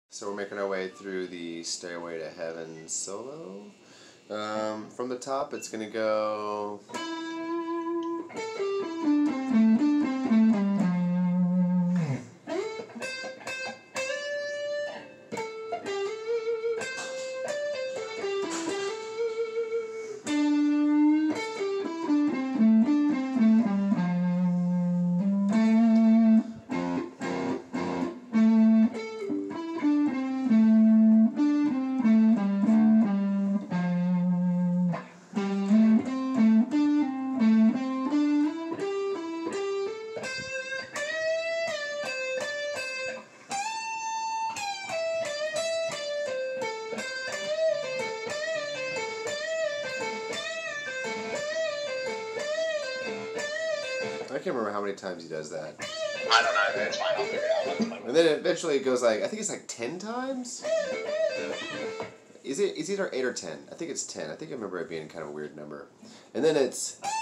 So we're making our way through the Stairway to Heaven solo. From the top, it's going to go... I can't remember how many times he does that. I don't know, it's fine, I'll figure it out. And then eventually it goes like, I think it's like 10 times? It's either 8 or 10. I think it's 10. I think I remember it being kind of a weird number. And then it's...